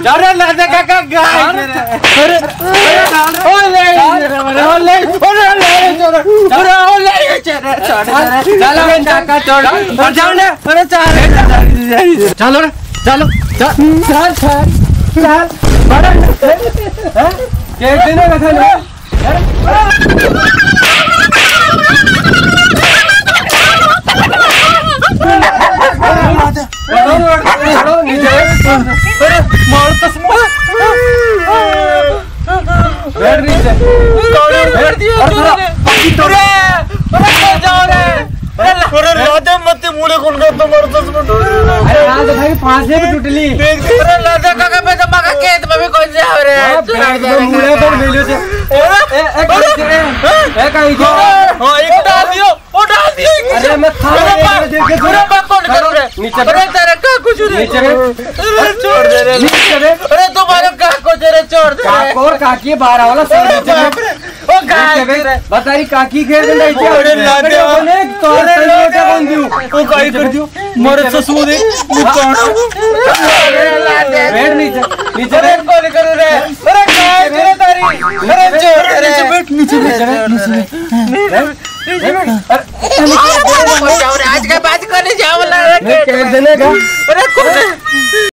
अरे लादे काका गाय अरे ओले चलो काका छोड़ जाओ ना अरे चलो चलो चल चल बड़ा के दिन का था टूटली और काकी 12 वाला बतारी काकी खेल मरे ससुर नीचे आज का बात करने जाओ